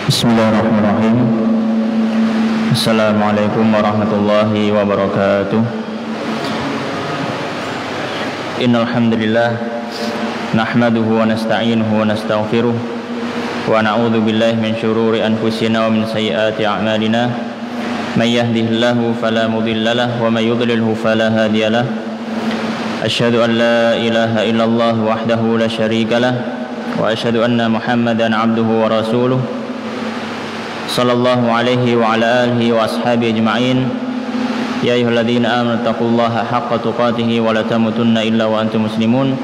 Bismillahirrahmanirrahim. Assalamualaikum warahmatullahi wabarakatuh. Innal hamdalillah nahmaduhu wa nasta'inuhu wa nastaghfiruh wa na'udzu billahi min syururi anfusina wa min sayyiati a'malina. May yahdihillahu fala mudilla lahu wa may yudlilhu fala hadiya lahu. Asyhadu an la ilaha illallah wahdahu la syarika lahu wa asyhadu anna Muhammadan 'abduhu wa rasuluh. Sallallahu alaihi wa ala alihi wa ashabihi ajma'in. Ya ayyuhalladzina amanu taqullaha haqqa tuqatih wa la tamutunna illa wa antum muslimun.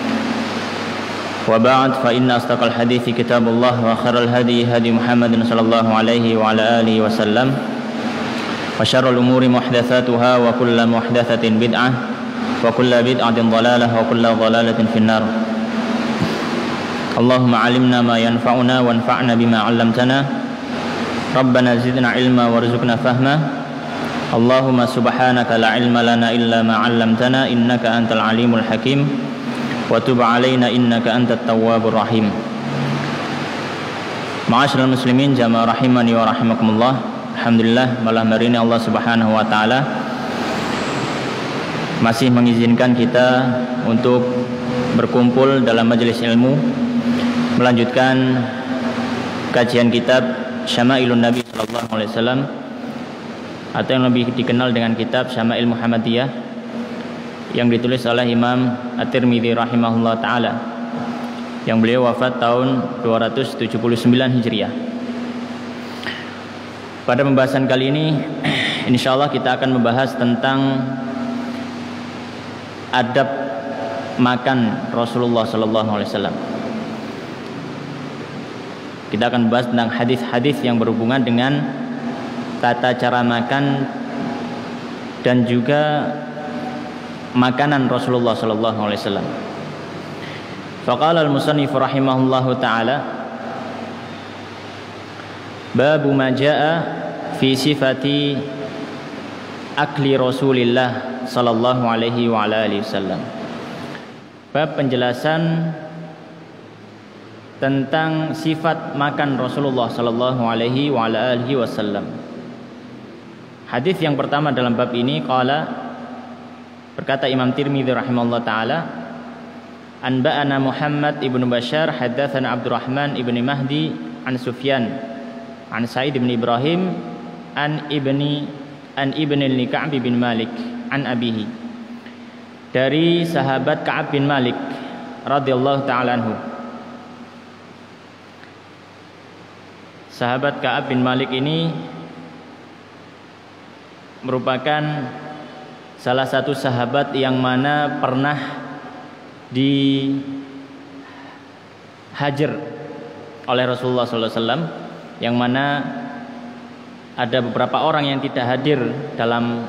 Wa ba'd, fa inna astaqal hadithi kitabullah wa khairal hadi hadi Muhammadin sallallahu alaihi wa ala alihi wa sallam. Wa syarrul umuri muhdatsatuha wa kullu muhdatsatin bid'ah wa kullu bid'atin dhalalah wa kullu dhalalatin finnar. Allahumma 'allimna ma yanfa'una wanfa'na bima 'allamtana. Rabbana zidna ilma warzuqna fahma. Allahumma subhanaka la ilma lana illa ma 'allamtana innaka antal alimul hakim wa tub 'alaina innaka antat tawwabur rahim. Ma'asyiral muslimin jamaah rahimani wa rahimakumullah. Alhamdulillah, malam hari ini Allah Subhanahu wa taala masih mengizinkan kita untuk berkumpul dalam majelis ilmu, melanjutkan kajian kitab Syama'ilun Nabi sallallahu alaihi wasallam, atau yang lebih dikenal dengan kitab Syama'il Muhammadiyah, yang ditulis oleh Imam At-Tirmidzi rahimahullah taala, yang beliau wafat tahun 279 Hijriah. Pada pembahasan kali ini insyaallah kita akan membahas tentang adab makan Rasulullah sallallahu alaihi wasallam. Kita akan membahas tentang hadis-hadis yang berhubungan dengan tata cara makan dan juga makanan Rasulullah sallallahu alaihi wasallam. Faqala al-musannif rahimahullahu taala, babu ma jaa fi sifati akli Rasulillah sallallahu alaihi wa ala alihi wasallam. Bab penjelasan tentang sifat makan Rasulullah sallallahu alaihi wa ala alihi wasallam. Hadis yang pertama dalam bab ini qala, berkata Imam Tirmidzi rahimahullah taala, anba'ana Muhammad ibnu Bashar haddatsana Abdurrahman ibnu Mahdi an Sufyan an Sa'id ibn Ibrahim an ibni Ka'ab bin Malik an abihi, dari sahabat Ka'ab bin Malik radhiyallahu taala anhu. Sahabat Ka'ab bin Malik ini merupakan salah satu sahabat yang mana pernah dihajar oleh Rasulullah SAW, yang mana ada beberapa orang yang tidak hadir dalam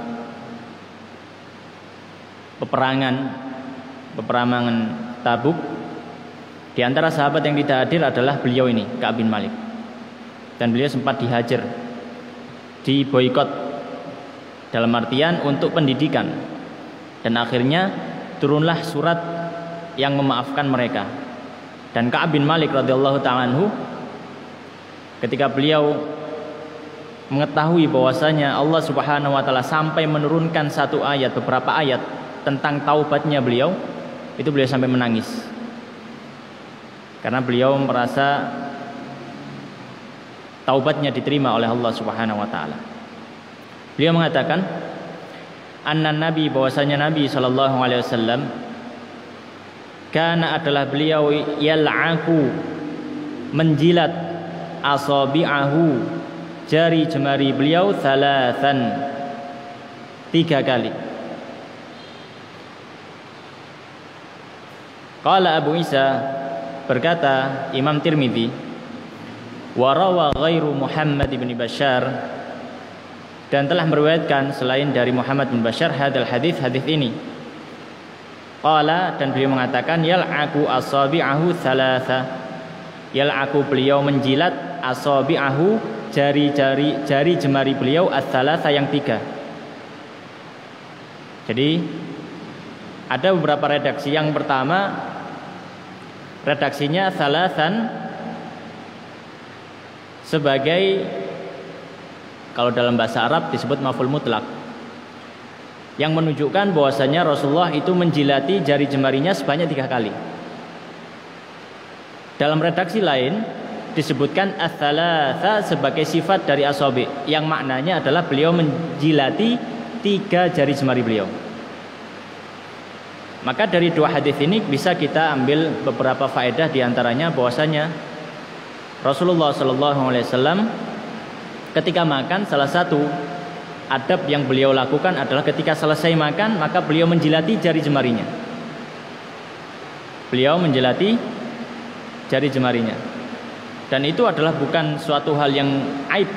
peperangan Tabuk. Di antara sahabat yang tidak hadir adalah beliau ini, Ka'ab bin Malik. Dan beliau sempat dihajar, diboikot dalam artian untuk pendidikan, dan akhirnya turunlah surat yang memaafkan mereka. Dan Ka'ab bin Malik radhiyallahu ta'ala anhu, ketika beliau mengetahui bahwasanya Allah Subhanahu wa taala sampai menurunkan beberapa ayat tentang taubatnya beliau, itu beliau sampai menangis, karena beliau merasa taubatnya diterima oleh Allah Subhanahu wa taala. Beliau mengatakan, anna nabi, bahwasanya Nabi sallallahu alaihi wasallam, kana, adalah beliau, yal'aku, menjilat, asabi'ahu, jari jemari beliau, thalathan, 3 kali. Qala Abu Isa, berkata Imam Tirmidzi, wa rawa ghairu Muhammad bin Bashar, dan telah meriwayatkan selain dari Muhammad bin Bashar hadal hadis ini. Qala, dan beliau mengatakan, yal'aku asabi'ahu thalatha, yal'aku, beliau menjilat, asabi'ahu, jari jemari beliau, as-thalatha, yang 3. Jadi ada beberapa redaksi. Yang pertama redaksinya thalathan sebagai, kalau dalam bahasa Arab disebut maf'ul mutlak, yang menunjukkan bahwasanya Rasulullah itu menjilati jari jemarinya sebanyak 3 kali. Dalam redaksi lain disebutkan ats-tsalatsa sebagai sifat dari asabi, yang maknanya adalah beliau menjilati 3 jari jemari beliau. Maka dari 2 hadis ini bisa kita ambil beberapa faedah, diantaranya bahwasanya Rasulullah SAW ketika makan, salah satu adab yang beliau lakukan adalah ketika selesai makan maka beliau menjilati jari jemarinya. Beliau menjilati jari jemarinya, dan itu adalah bukan suatu hal yang aib.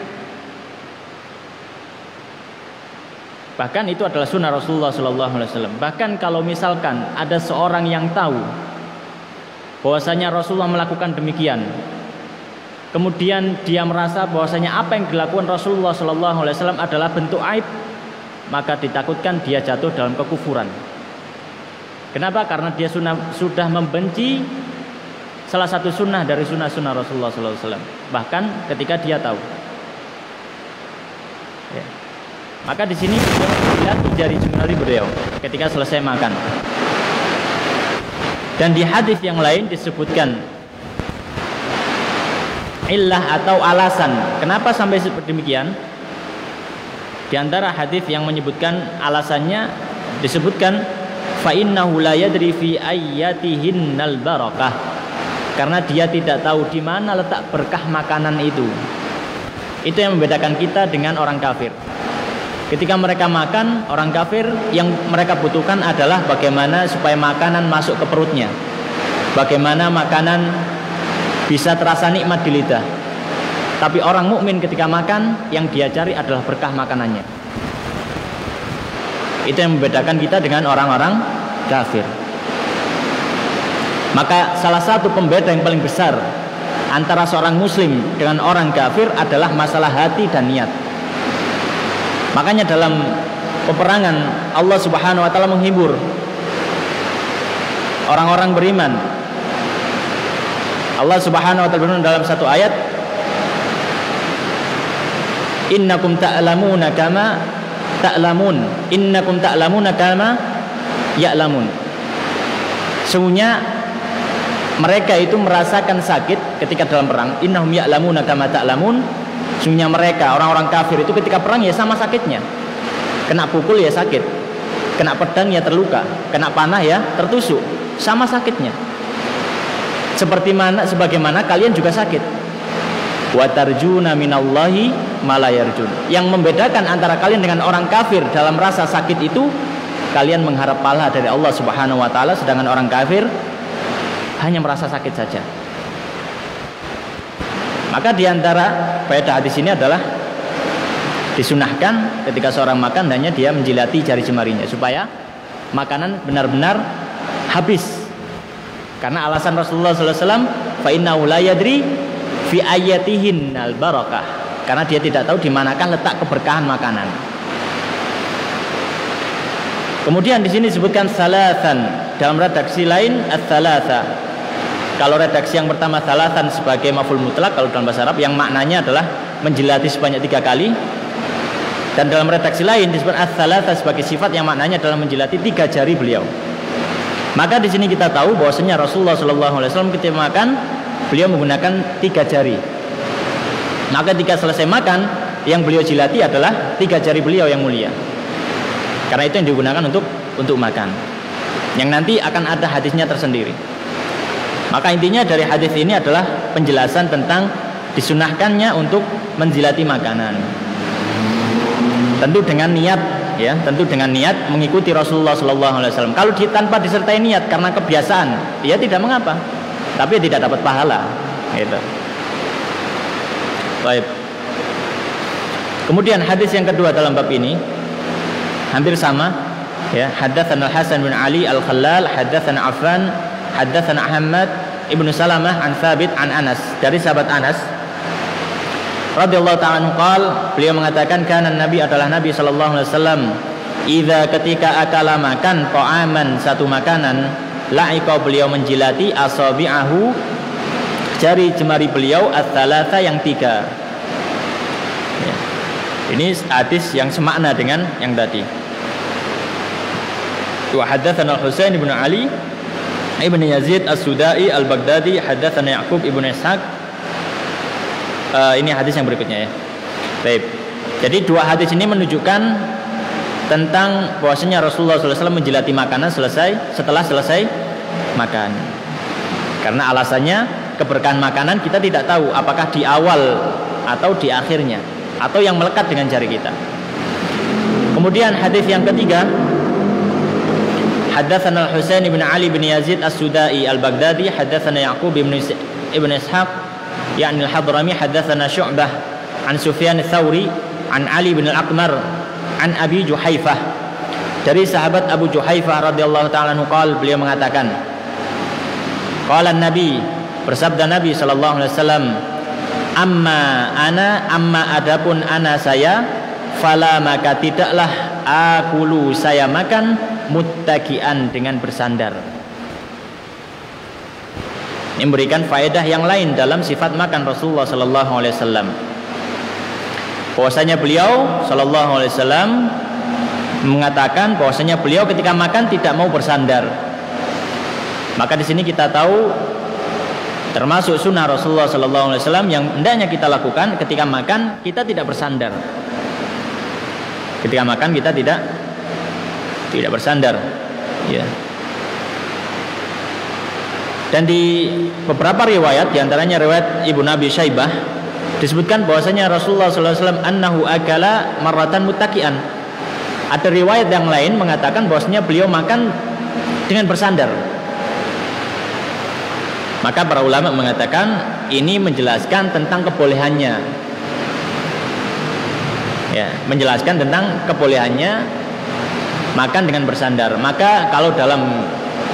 Bahkan itu adalah sunnah Rasulullah SAW. Bahkan kalau misalkan ada seorang yang tahu bahwasanya Rasulullah melakukan demikian, kemudian dia merasa bahwasanya apa yang dilakukan Rasulullah SAW adalah bentuk aib, maka ditakutkan dia jatuh dalam kekufuran. Kenapa? Karena dia sudah membenci salah satu sunnah dari sunnah-sunnah Rasulullah SAW, bahkan ketika dia tahu. Ya. Maka di sini lihat jari jemari beliau ketika selesai makan. Dan di hadis yang lain disebutkan illah atau alasan kenapa sampai seperti demikian. Di antara hadis yang menyebutkan alasannya disebutkan fa innahu la yadri fi ayyatihinnal barakah, karena dia tidak tahu di mana letak berkah makanan itu. Itu yang membedakan kita dengan orang kafir. Ketika mereka makan, orang kafir yang mereka butuhkan adalah bagaimana supaya makanan masuk ke perutnya, bagaimana makanan bisa terasa nikmat di lidah. Tapi orang mukmin ketika makan, yang dia cari adalah berkah makanannya. Itu yang membedakan kita dengan orang-orang kafir. Maka salah satu pembeda yang paling besar antara seorang muslim dengan orang kafir adalah masalah hati dan niat. Makanya dalam peperangan Allah Subhanahu wa taala menghibur orang-orang beriman. Allah Subhanahu wa taala berfirman dalam satu ayat, innakum ta'lamuna kama ta'lamun, innakum ta'lamuna kama ya'lamun. Sesungguhnya mereka itu merasakan sakit ketika dalam perang. Innahum ya'lamuna kama ta'lamun. Sesungguhnya mereka, orang-orang kafir itu ketika perang ya sama sakitnya. Kena pukul ya sakit, kena pedang ya terluka, kena panah ya tertusuk, sama sakitnya. Sebagaimana kalian juga sakit. Wa tarjuna minallahi ma la yarjun. Yang membedakan antara kalian dengan orang kafir dalam rasa sakit itu, kalian mengharap pahala dari Allah Subhanahu wa taala, sedangkan orang kafir hanya merasa sakit saja. Maka diantara faedah hadis ini adalah disunahkan ketika seorang makan hanya dia menjilati jari jemarinya supaya makanan benar-benar habis. Karena alasan Rasulullah SAW, fa innahu la yadri fi ayyatihin al barakah, karena dia tidak tahu di manakah letak keberkahan makanan. Kemudian di sini disebutkan salatan, dalam redaksi lain ats-tsalatsa. Kalau redaksi yang pertama salatan sebagai maf'ul mutlak kalau dalam bahasa Arab, yang maknanya adalah menjilati sebanyak 3 kali. Dan dalam redaksi lain disebut ats-tsalatsa sebagai sifat yang maknanya adalah menjilati 3 jari beliau. Maka di sini kita tahu bahwasanya Rasulullah SAW ketika makan beliau menggunakan 3 jari. Maka ketika selesai makan, yang beliau jilati adalah 3 jari beliau yang mulia. Karena itu yang digunakan untuk makan. Yang nanti akan ada hadisnya tersendiri. Maka intinya dari hadis ini adalah penjelasan tentang disunahkannya untuk menjilati makanan. Tentu dengan niat, ya, tentu dengan niat mengikuti Rasulullah SAW. Kalau tanpa disertai niat karena kebiasaan, ya tidak mengapa, tapi tidak dapat pahala. Gitu. Baik. Kemudian hadis yang kedua dalam bab ini hampir sama, ya. Haddatsana Al-Hasan bin Ali Al-Khallal, haddatsana Affan, haddatsana Ahmad Ibnu Salamah an Thabit an Anas, dari sahabat Anas radhiyallahu ta'ala anhu qala, beliau mengatakan kana Nabi adalah Nabi sallallahu alaihi wasallam idza ketika akala makan ta'aman satu makanan la'iqa beliau menjilati asabi'ahu jari jemari beliau ats-tsalatsa yang 3. Ini hadis yang semakna dengan yang tadi. Wa haddatsana Al-Husain bin Ali ibn Yazid As-Sudai Al-Baghdadi haddatsana Ya'qub ibn Ishaq. Ini hadis yang berikutnya ya. Baik. Jadi dua hadis ini menunjukkan tentang bahwasanya Rasulullah SAW menjilati makanan setelah selesai makan. Karena alasannya keberkahan makanan kita tidak tahu apakah di awal atau di akhirnya atau yang melekat dengan jari kita. Kemudian hadis yang ketiga, haddatsana Al-Husain bin Ali bin Yazid As-Sudai Al-Baghdadi haddatsana Ya'qub ibn Ishaq yakni Al-Hadrami haddatsana Syu'bah an Sufyan Ats-Tsauri an Ali bin Al-Aqmar an Abi Juhaifah, dari sahabat Abu Juhaifah radhiyallahu ta'ala anhu qala, beliau mengatakan, qala Nabi, bersabda Nabi sallallahu alaihi wasallam, amma adapun ana saya, fala maka tidaklah akulu saya makan muttaki'an dengan bersandar. Ini memberikan faedah yang lain dalam sifat makan Rasulullah sallallahu alaihi wasallam. Bahwasanya beliau sallallahu alaihi wasallam mengatakan bahwasanya beliau ketika makan tidak mau bersandar. Maka di sini kita tahu termasuk sunnah Rasulullah sallallahu alaihi wasallam yang hendaknya kita lakukan ketika makan, kita tidak bersandar. Ketika makan kita tidak bersandar. Ya. Dan di beberapa riwayat, diantaranya riwayat Ibnu Abi Syaibah, disebutkan bahwasanya Rasulullah sallallahu alaihi wasallam annahu akala marratan muttaqian. Ada riwayat yang lain mengatakan bahwasanya beliau makan dengan bersandar. Maka para ulama mengatakan ini menjelaskan tentang kebolehannya. Ya, menjelaskan tentang kebolehannya makan dengan bersandar. Maka kalau dalam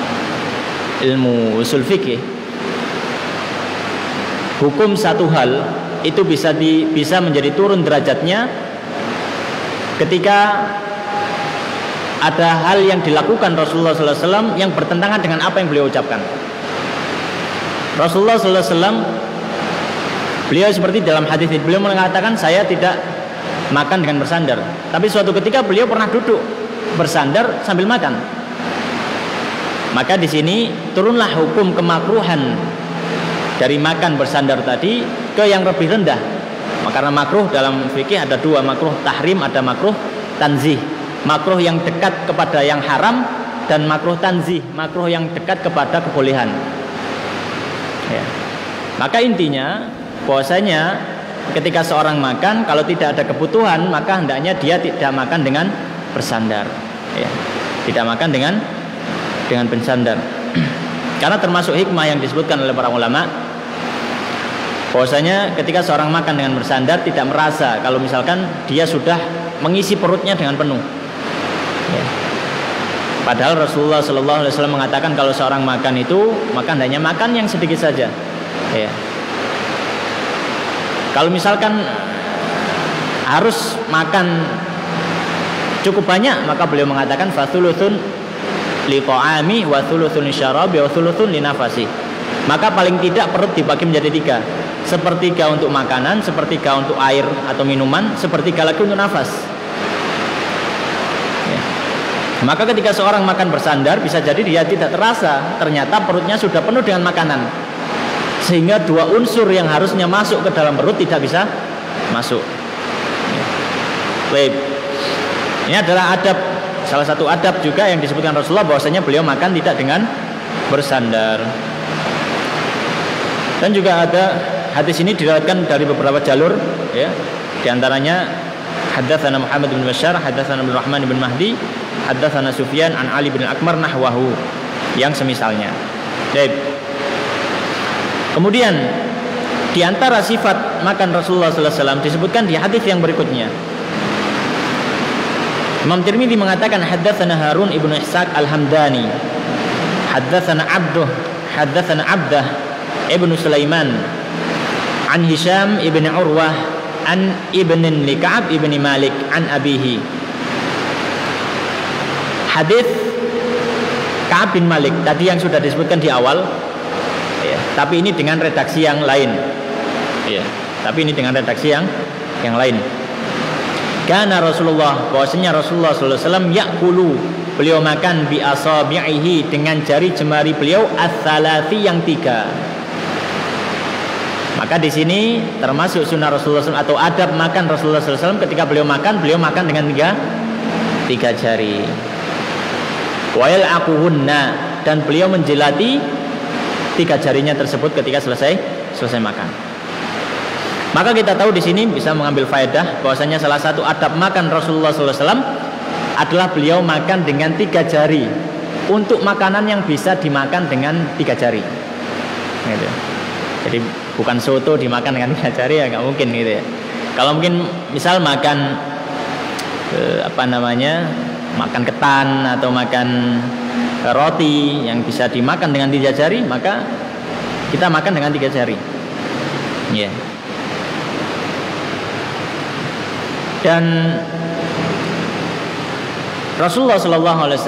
ilmu usul fikih, hukum satu hal itu bisa menjadi turun derajatnya ketika ada hal yang dilakukan Rasulullah sallallahu alaihi wasallam yang bertentangan dengan apa yang beliau ucapkan. Rasulullah sallallahu alaihi wasallam, beliau seperti dalam hadis ini, beliau mengatakan saya tidak makan dengan bersandar. Tapi suatu ketika beliau pernah duduk bersandar sambil makan. Maka di sini turunlah hukum kemakruhan dari makan bersandar tadi ke yang lebih rendah. Karena makruh dalam fikih ada dua, makruh tahrim, ada makruh tanzih. Makruh yang dekat kepada yang haram dan makruh tanzih, makruh yang dekat kepada kebolehan. Ya. Maka intinya bahwasanya ketika seorang makan, kalau tidak ada kebutuhan, maka hendaknya dia tidak makan dengan bersandar. Ya. Tidak makan dengan bersandar. Karena termasuk hikmah yang disebutkan oleh para ulama, bahwasanya ketika seorang makan dengan bersandar tidak merasa kalau misalkan dia sudah mengisi perutnya dengan penuh. Ya. Padahal Rasulullah sallallahu alaihi wasallam mengatakan kalau seorang makan itu maka hendaknya makan yang sedikit saja. Ya. Kalau misalkan harus makan cukup banyak, maka beliau mengatakan fathuluthun li ta'ami wa thuluthun li syarabi wa thuluthun li nafasi. Maka paling tidak perut dibagi menjadi tiga. Sepertiga untuk makanan, sepertiga untuk air atau minuman, sepertiga lagi untuk nafas. Ya. Maka ketika seorang makan bersandar, bisa jadi dia tidak terasa ternyata perutnya sudah penuh dengan makanan, sehingga dua unsur yang harusnya masuk ke dalam perut tidak bisa masuk. Baik. Ini adalah adab, salah satu adab juga yang disebutkan Rasulullah, bahwasanya beliau makan tidak dengan bersandar. Dan juga ada hadis ini diriwayatkan dari beberapa jalur, ya. Di antaranya haddatsana Muhammad bin Bashar, haddatsana Abdul Rahman bin Mahdi, haddatsana Sufyan an Ali bin Al-Aqmar nahwahu, yang semisalnya. Baik. Kemudian di antara sifat makan Rasulullah sallallahu alaihi wasallam disebutkan di hadis yang berikutnya. Imam Tirmidzi mengatakan haddatsana Harun ibnu Ishaq Al-Hamdani, haddatsana Abdah ibnu Sulaiman an Hisham ibn Urwah an ibn Ka'ab ibn Malik an abihi. Hadis Ka'ab bin Malik tadi yang sudah disebutkan di awal, ya, tapi ini dengan redaksi yang lain, ya, tapi ini dengan redaksi yang lain. Karena Rasulullah, bahwasanya Rasulullah sallallahu alaihi wasallam ya'kulu, beliau makan bi asabi'ihi, dengan jari jemari beliau ats-tsalati yang 3. Maka di sini termasuk sunnah Rasulullah SAW atau adab makan Rasulullah SAW, ketika beliau makan dengan tiga jari. Wa yal'aquhunna, dan beliau menjilati 3 jarinya tersebut ketika selesai makan. Maka kita tahu di sini bisa mengambil faedah bahwasanya salah satu adab makan Rasulullah SAW adalah beliau makan dengan 3 jari untuk makanan yang bisa dimakan dengan 3 jari. Gitu. Jadi bukan soto dimakan dengan 3 jari, ya nggak mungkin gitu ya. Kalau mungkin misal makan makan ketan atau makan roti yang bisa dimakan dengan 3 jari, maka kita makan dengan 3 jari. Ya. Yeah. Dan Rasulullah SAW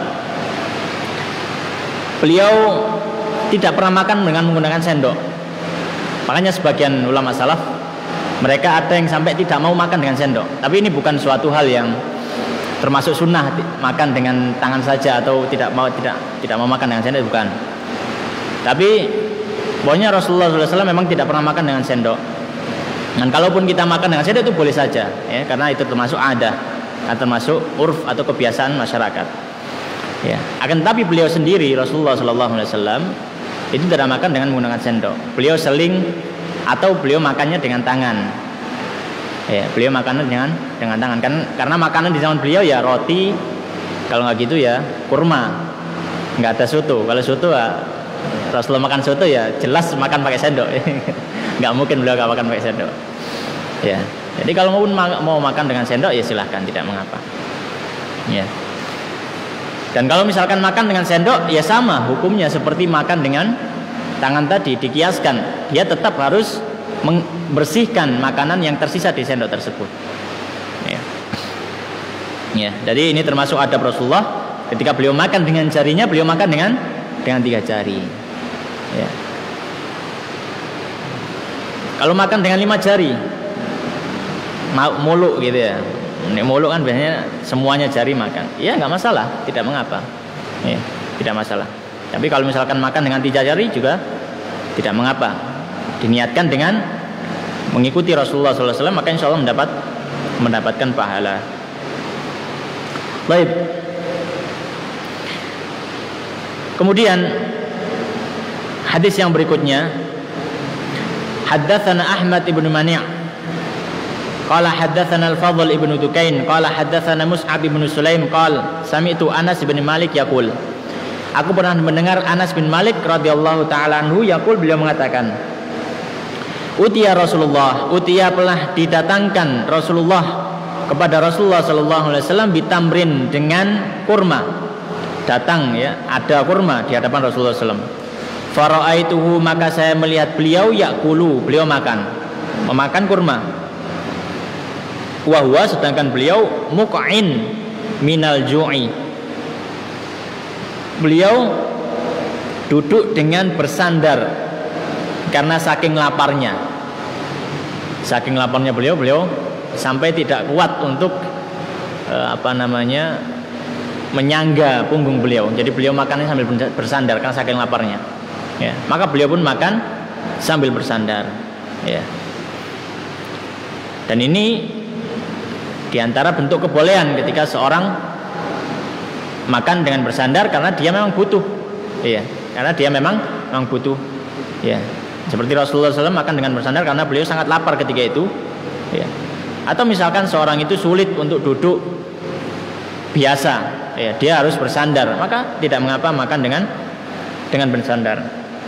beliau tidak pernah makan dengan menggunakan sendok. Makanya sebagian ulama salaf, mereka ada yang sampai tidak mau makan dengan sendok. Tapi ini bukan suatu hal yang termasuk sunnah, makan dengan tangan saja atau tidak mau makan dengan sendok, bukan. Tapi pokoknya Rasulullah SAW memang tidak pernah makan dengan sendok. Dan kalaupun kita makan dengan sendok itu boleh saja, ya, karena itu termasuk adah, termasuk urf atau kebiasaan masyarakat. Ya. Akan tetapi beliau sendiri Rasulullah SAW itu tidak makan dengan menggunakan sendok. Beliau seling atau beliau makannya dengan tangan. Ya, beliau makannya dengan tangan. Karena makanan di zaman beliau ya roti, kalau nggak gitu ya kurma. Nggak ada soto. Kalau soto ya, Rasulullah makan soto ya jelas makan pakai sendok. Nggak mungkin beliau nggak makan pakai sendok. Ya. Jadi kalau mau makan dengan sendok ya silahkan, tidak mengapa. Ya. Dan kalau misalkan makan dengan sendok ya sama hukumnya seperti makan dengan tangan tadi, dikiaskan. Dia tetap harus membersihkan makanan yang tersisa di sendok tersebut. Ya. Ya. Jadi ini termasuk adab Rasulullah, ketika beliau makan dengan jarinya, beliau makan dengan 3 jari. Ya. Kalau makan dengan 5 jari, muluk gitu ya. Ini muluk kan biasanya semuanya jari makan. Ya nggak masalah, tidak mengapa. Ya, tidak masalah. Tapi kalau misalkan makan dengan 3 jari juga tidak mengapa. Diniatkan dengan mengikuti Rasulullah SAW, maka insya Allah mendapatkan pahala. Baik. Kemudian hadis yang berikutnya, haddatsana Ahmad ibn Mani' qala haddatsana Al-Fadl ibn Dukain qala haddatsana Mus'ab ibn Sulaim qala sami'tu Anas bin Malik yaqul, aku pernah mendengar Anas bin Malik radhiyallahu taala anhu yaqul, beliau mengatakan, utiya Rasulullah, utiya telah didatangkan Rasulullah kepada Rasulullah sallallahu alaihi wasallam bitamrin, dengan kurma. Datang ya, ada kurma di hadapan Rasulullah SAW. Fara'aituhu, maka saya melihat beliau yakulu, beliau memakan kurma. Wahwa, sedangkan beliau muq'in minal ju'i, beliau duduk dengan bersandar karena saking laparnya. Saking laparnya beliau sampai tidak kuat untuk menyangga punggung beliau. Jadi beliau makannya sambil bersandar karena saking laparnya. Ya, maka beliau pun makan sambil bersandar. Ya. Dan ini diantara bentuk kebolehan ketika seorang makan dengan bersandar karena dia memang butuh. Ya, karena dia memang butuh. Ya. Seperti Rasulullah SAW makan dengan bersandar karena beliau sangat lapar ketika itu. Ya. Atau misalkan seorang itu sulit untuk duduk biasa, ya, dia harus bersandar, maka tidak mengapa makan dengan bersandar.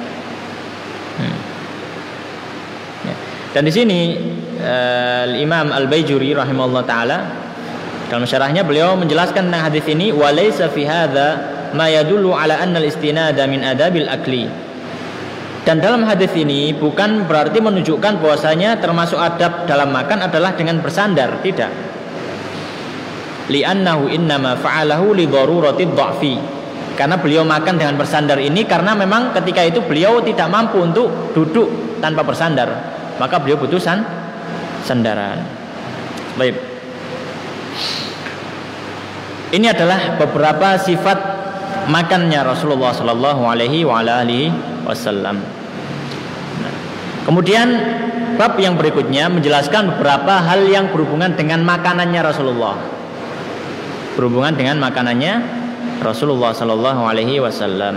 Ya. Dan di sini Imam Al-Baijuri rahimahullah taala dalam syarahnya beliau menjelaskan tentang hadis ini, walaysa fi hadza ma yadullu ala anna al-istinada min adabil akli. Dan dalam hadis ini bukan berarti menunjukkan bahwasanya termasuk adab dalam makan adalah dengan bersandar, tidak. Li'annahu innama fa'alahu li darurati dha'fi. Karena beliau makan dengan bersandar ini karena memang ketika itu beliau tidak mampu untuk duduk tanpa bersandar, maka beliau butuh sandaran. Baik. Ini adalah beberapa sifat makannya Rasulullah Sallallahu Alaihi Wasallam. Kemudian bab yang berikutnya menjelaskan beberapa hal yang berhubungan dengan makanannya Rasulullah. Berhubungan dengan makanannya Rasulullah Sallallahu Alaihi Wasallam.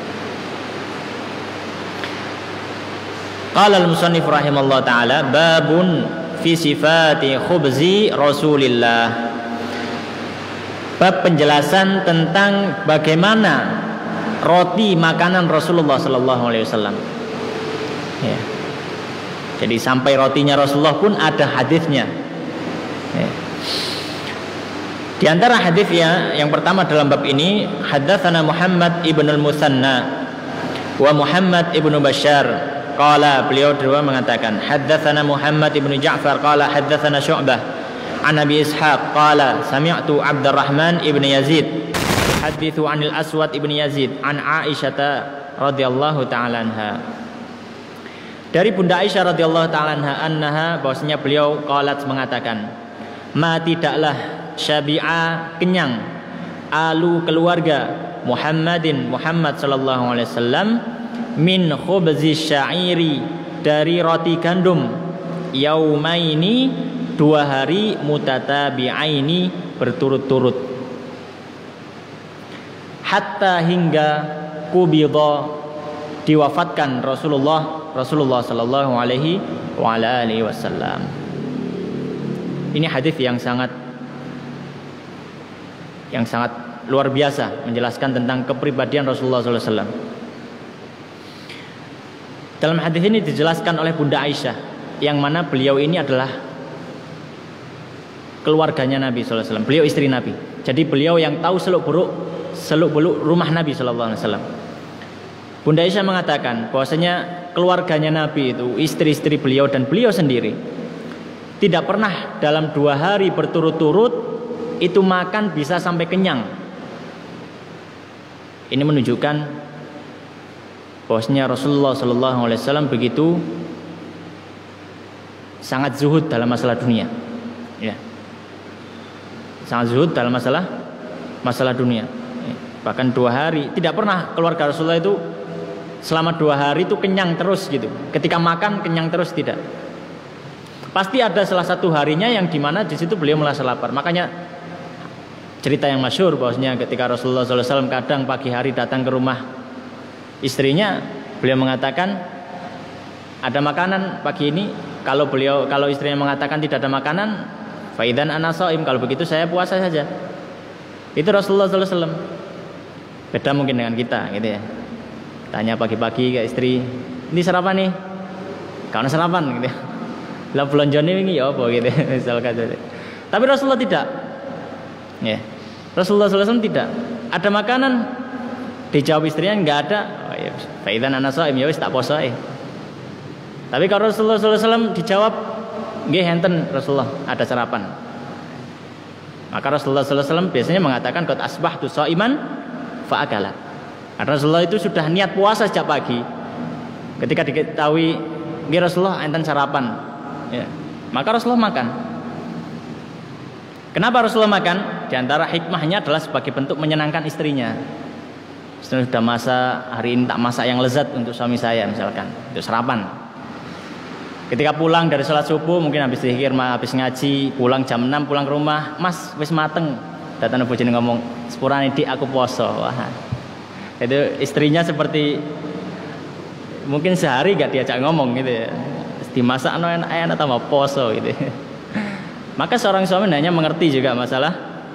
Qala al-musannif rahimallahu taala babun fi sifati khubzi Rasulillah. Bab penjelasan tentang bagaimana roti makanan Rasulullah Sallallahu Alaihi Wasallam. Ya. Jadi sampai rotinya Rasulullah pun ada hadisnya. Ya. Di antara hadisnya yang pertama dalam bab ini, haddatsana Muhammad ibn al-Musanna wa Muhammad ibn Bashar. Qala, beliau berdua mengatakan, haddatsana Muhammad ibn Ja'far qala haddatsana Syu'bah an Abi Ishaq qala sami'tu Abdurrahman ibn Yazid yuhadditsu 'anil Aswad ibn Yazid an Aisyah radhiyallahu ta'ala anha. Dari Bunda Aisyah radhiyallahu ta'ala anha bahwasanya beliau qalat mengatakan, ma tidaklah syabi'a kenyang alu keluarga Muhammad sallallahu alaihi wasallam min khubzi syairi dari roti gandum yaumaini 2 hari mutatabi'aini berturut-turut hatta hingga kubidha diwafatkan Rasulullah sallallahu alaihi wasallam. Ini hadis yang sangat luar biasa menjelaskan tentang kepribadian Rasulullah sallallahu alaihi wasallam. Dalam hadis ini dijelaskan oleh Bunda Aisyah yang mana beliau ini adalah keluarganya Nabi sallallahu alaihi wasallam. Beliau istri Nabi. Jadi beliau yang tahu seluk-beluk rumah Nabi sallallahu alaihi wasallam. Bunda Aisyah mengatakan bahwasanya keluarganya Nabi itu istri-istri beliau dan beliau sendiri tidak pernah dalam 2 hari berturut-turut itu makan bisa sampai kenyang. Ini menunjukkan bahwasanya Rasulullah sallallahu alaihi wasallam begitu sangat zuhud dalam masalah dunia. Ya. Sangat zuhud dalam masalah dunia. Bahkan 2 hari tidak pernah keluarga Rasulullah itu selama 2 hari itu kenyang terus gitu. Ketika makan kenyang terus, tidak. Pasti ada salah satu harinya yang dimana di situ beliau merasa lapar. Makanya cerita yang masyhur bahwasanya ketika Rasulullah SAW kadang pagi hari datang ke rumah istrinya, beliau mengatakan ada makanan pagi ini. Kalau istrinya mengatakan tidak ada makanan, faidan ana shaim, kalau begitu saya puasa saja. Itu Rasulullah SAW. Beda mungkin dengan kita gitu ya. Tanya pagi-pagi ke istri, ini sarapan nih? Karena sarapan gitu ya. Lah belonjone wingi ya apa gitu misalkan. Tapi Rasulullah tidak. Ya. Rasulullah SAW tidak. Ada makanan, dijawab istrinya enggak ada. Oh ya, faidan ana shaim, ya wis tak poso ae. Tapi kalau Rasulullah SAW dijawab, nggih enten Rasulullah ada sarapan. Maka Rasulullah SAW biasanya mengatakan qad asbahtu shaiman fa akala. Karena Rasulullah itu sudah niat puasa sejak pagi. Ketika diketahui nggih Rasulullah enten sarapan, ya, maka Rasulullah makan. Kenapa Rasulullah makan? Di antara hikmahnya adalah sebagai bentuk menyenangkan istrinya. Sudah masak, hari ini tak masak yang lezat untuk suami saya misalkan, untuk sarapan. Ketika pulang dari sholat subuh, mungkin habis zikir, habis ngaji, pulang jam 6, pulang ke rumah, Mas wis mateng. Datang bojone ngomong, sepurane dik aku poso. Wah. Itu istrinya seperti mungkin sehari gak diajak ngomong gitu ya. Dimasak enak tambah poso gitu. Maka seorang suami hanya mengerti juga masalah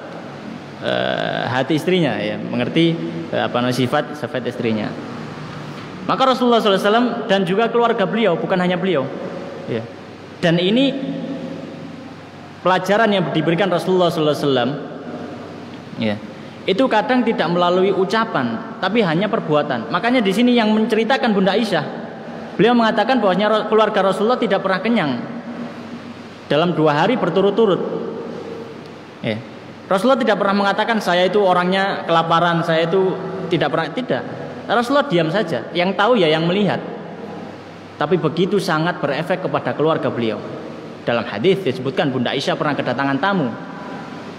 hati istrinya ya, mengerti sifat istrinya. Maka Rasulullah SAW dan juga keluarga beliau, bukan hanya beliau. Ya. Dan ini pelajaran yang diberikan Rasulullah SAW, ya, itu kadang tidak melalui ucapan, tapi hanya perbuatan. Makanya di sini yang menceritakan Bunda Aisyah, beliau mengatakan bahwasanya keluarga Rasulullah tidak pernah kenyang dalam 2 hari berturut-turut. Ya. Rasulullah tidak pernah mengatakan saya itu orangnya kelaparan, saya itu tidak pernah, tidak. Rasulullah diam saja. Yang tahu ya yang melihat. Tapi begitu sangat berefek kepada keluarga beliau. Dalam hadis disebutkan Bunda Aisyah pernah kedatangan tamu.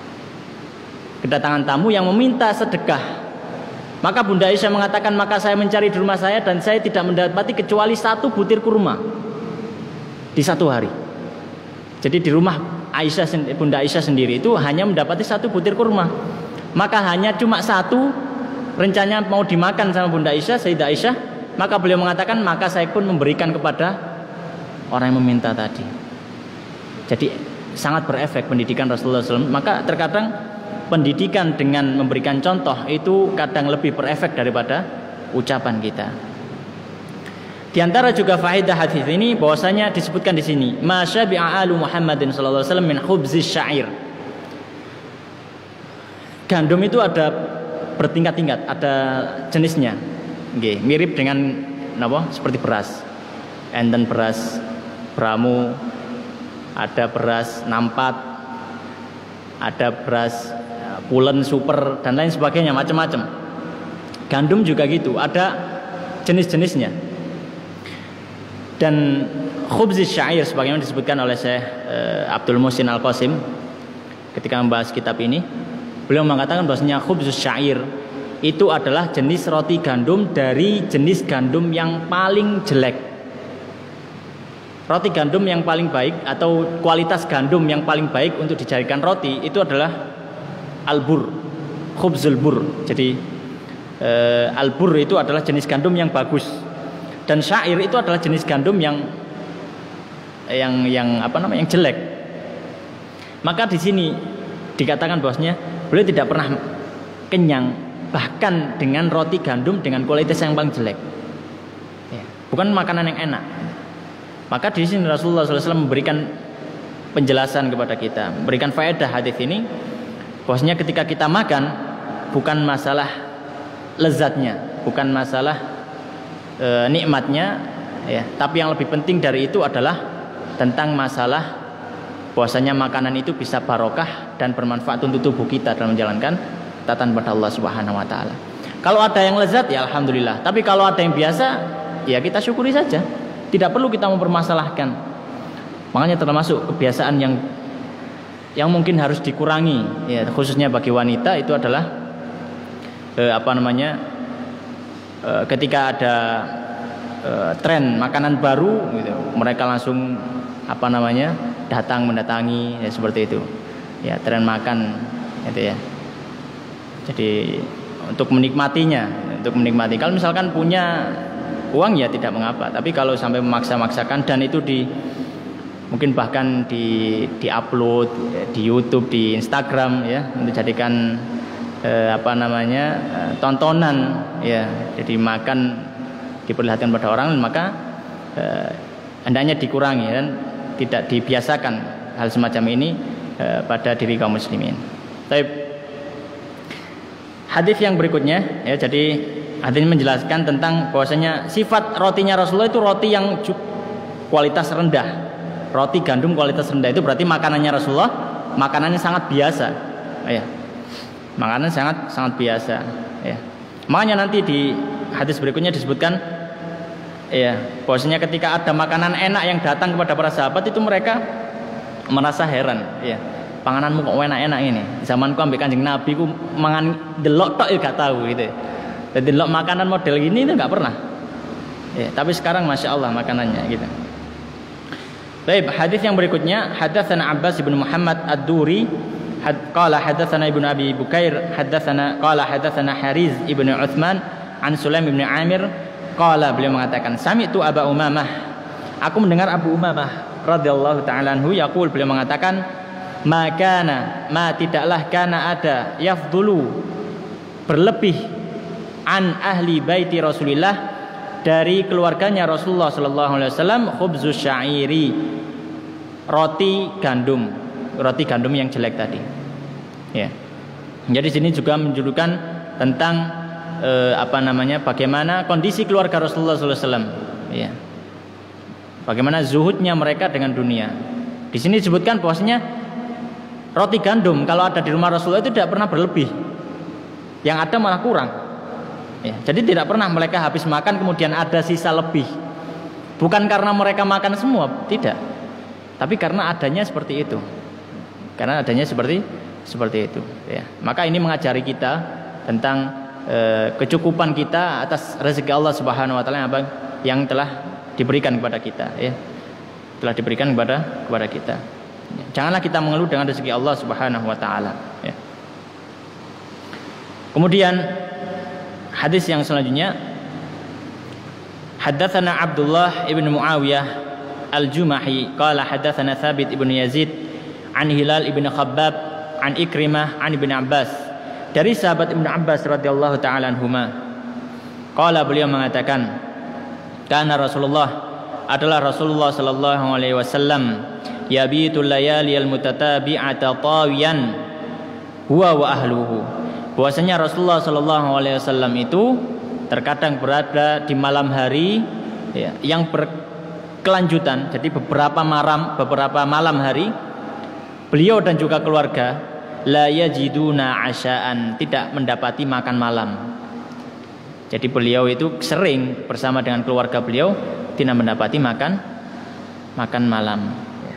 kedatangan tamu yang meminta sedekah. Maka Bunda Aisyah mengatakan, maka saya mencari di rumah saya dan saya tidak mendapati kecuali 1 butir kurma di 1 hari. Jadi di rumah Bunda Aisyah sendiri itu hanya mendapati 1 butir kurma. Maka hanya cuma 1 rencananya mau dimakan sama Bunda Aisyah, Sayyidah Aisyah. Maka beliau mengatakan, maka saya pun memberikan kepada orang yang meminta tadi. Jadi sangat berefek pendidikan Rasulullah SAW. Maka terkadang pendidikan dengan memberikan contoh itu kadang lebih berefek daripada ucapan kita. Di antara juga faedah hadis ini bahwasanya disebutkan di sini, masyabi'a alu Muhammadin sallallahu alaihi wasallam min khubzis syair. Gandum itu ada bertingkat-tingkat, ada jenisnya. Nggih, mirip dengan napa? Seperti beras. Enten beras bramu, ada beras nampat, ada beras pulen super dan lain sebagainya, macam-macam. Gandum juga gitu, ada jenis-jenisnya. Dan khubzis syair sebagaimana disebutkan oleh Syekh Abdul Muhsin Al-Qasim ketika membahas kitab ini, beliau mengatakan bahwasanya khubzus syair itu adalah jenis roti gandum dari jenis gandum yang paling jelek. Roti gandum yang paling baik atau kualitas gandum yang paling baik untuk dijadikan roti itu adalah al-bur, khubzul bur. Jadi al-bur itu adalah jenis gandum yang bagus. Dan syair itu adalah jenis gandum yang jelek. Maka di sini dikatakan bahwasanya beliau tidak pernah kenyang bahkan dengan roti gandum dengan kualitas yang paling jelek. Ya, bukan makanan yang enak. Maka di sini Rasulullah SAW memberikan penjelasan kepada kita, memberikan faedah hadis ini bahwasanya ketika kita makan bukan masalah lezatnya, bukan masalah nikmatnya, ya, tapi yang lebih penting dari itu adalah tentang masalah bahwasanya makanan itu bisa barokah dan bermanfaat untuk tubuh kita dalam menjalankan taatan kepada Allah Subhanahu wa taala. Kalau ada yang lezat ya alhamdulillah, tapi kalau ada yang biasa ya kita syukuri saja. Tidak perlu kita mempermasalahkan. Makanya termasuk kebiasaan yang mungkin harus dikurangi, ya, khususnya bagi wanita itu adalah ketika ada tren makanan baru gitu, mereka langsung mendatangi ya, seperti itu ya, tren makan gitu ya. Jadi untuk menikmati, kalau misalkan punya uang ya tidak mengapa, tapi kalau sampai memaksa-maksakan dan itu mungkin bahkan di-upload di YouTube, di Instagram ya, untuk jadikan tontonan ya, jadi makan diperlihatkan pada orang, maka hendaknya dikurangi dan tidak dibiasakan hal semacam ini pada diri kaum muslimin. Baik, hadis yang berikutnya ya, jadi hadis ini menjelaskan tentang bahwasanya sifat rotinya Rasulullah itu roti yang kualitas rendah, roti gandum kualitas rendah. Itu berarti makanannya Rasulullah makanannya sangat biasa ya. Makanan sangat biasa ya. Makanya nanti di hadis berikutnya disebutkan ya, bahwasanya ketika ada makanan enak yang datang kepada para sahabat itu mereka merasa heran ya. Pangananmu kok enak-enak ini. Zamanku ambek Kanjeng Nabi ku mangan delok tok gak tahu gitu. Jadi delok makanan model gini itu enggak pernah. Ya, tapi sekarang Masya Allah makanannya gitu. Baik, hadis yang berikutnya, hadatsana Abbas bin Muhammad Ad-Duri qala hadatsana Ibnu Abi Bukair qala hadatsana Hariz ibnu Utsman an Sulaim bin Amir qala, beliau mengatakan sami'tu Aba Umamah, aku mendengar Abu Umamah radhiyallahu taala anhu yaqul, beliau mengatakan tidaklah kana ada yafdulu berlebih an ahli baiti Rasulillah dari keluarganya Rasulullah sallallahu alaihi wasallam khubzus syairi, roti gandum yang jelek tadi. Ya. Jadi sini juga menunjukkan tentang bagaimana kondisi keluarga Rasulullah sallallahu alaihi wasallam, ya. Bagaimana zuhudnya mereka dengan dunia. Di sini disebutkan bahwasanya roti gandum kalau ada di rumah Rasulullah itu tidak pernah berlebih. Yang ada malah kurang. Ya, jadi tidak pernah mereka habis makan kemudian ada sisa lebih. Bukan karena mereka makan semua, tidak. Tapi karena adanya seperti itu. Karena adanya seperti Seperti itu ya. Maka ini mengajari kita tentang kecukupan kita atas rezeki Allah Subhanahu wa taala yang telah diberikan kepada kita ya. Telah diberikan kepada kita. Janganlah kita mengeluh dengan rezeki Allah Subhanahu wa taala ya. Kemudian hadis yang selanjutnya, haddatsana Abdullah ibn Muawiyah al-Jumahi qala haddatsana Thabit ibn Yazid an Hilal ibn Khabbab an Ikrimah an Ibn Abbas, dari sahabat Ibn Abbas radhiyallahu taala anhuma. Qala, beliau mengatakan, kana Rasulullah, adalah Rasulullah sallallahu alaihi wasallam, yabitul layali al-mutatabi'ata tawiyan huwa wa ahluhu. Bahwasanya Rasulullah sallallahu alaihi wasallam itu terkadang berada di malam hari ya, yang berkelanjutan. Jadi beberapa malam hari beliau dan juga keluarga la yajiduna asya'an, tidak mendapati makan malam. Jadi beliau itu sering bersama dengan keluarga beliau tidak mendapati makan malam.